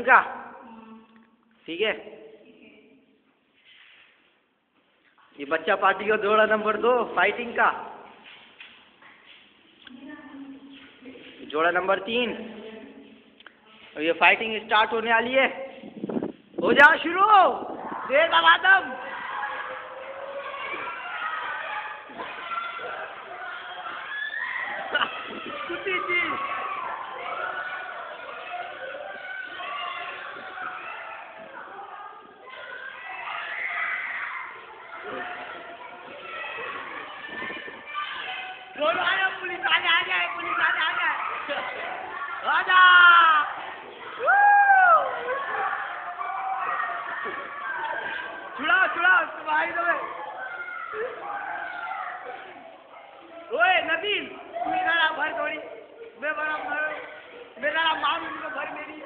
Fighting का, ठीक है। ये बच्चा पार्टी का जोड़ा नंबर 2 फाइटिंग का, जोड़ा नंबर 3। और ये फाइटिंग स्टार्ट होने वाली है, हो जाओ शुरू, देर दबादम। कुत्ती जी दोनों आ जाओ, पुलिस वाले आ जाए, पुलिस वाले आ जाए, आ जा। छुड़ाओ छुड़ाओ तुम्हारी तो ओए नदीम, तू इधर आ, भर थोड़ी, मैं बड़ा मेरा मार उनको भर मेरी।